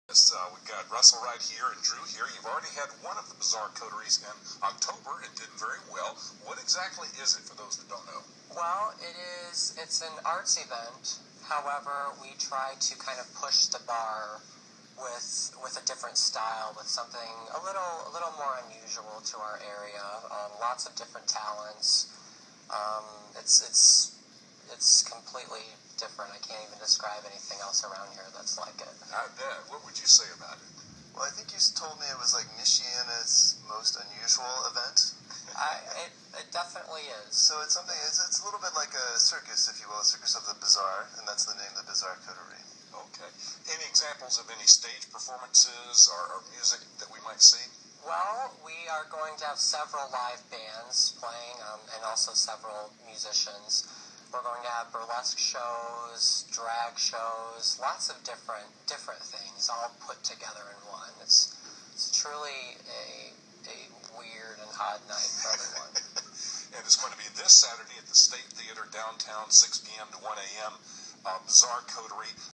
Yes, we've got Russell right here and Drew here. You've already had one of the Bizarre Coteries in October and did very well. What exactly is it for those that don't know? Well, it's an arts event. However, we try to kind of push the bar with a different style, with something a little more unusual to our area. Lots of different talents. It's completely different. I can't even describe anything else around here that's like it. I bet. What would you say about it? Well, I think you told me it was like Michiana's most unusual event. It definitely is. So it's something. It's a little bit like a circus, if you will, a circus of the bizarre, and that's the name of the Bizarre Coterie. Okay. Any examples of any stage performances or music that we might see? Well, we are going to have several live bands playing, and also several musicians. We're going to have burlesque shows, drag shows, lots of different things all put together in one. It's truly a weird and odd night for everyone. And it's going to be this Saturday at the State Theater downtown, 6 p.m. to 1 a.m. Bizarre Coterie.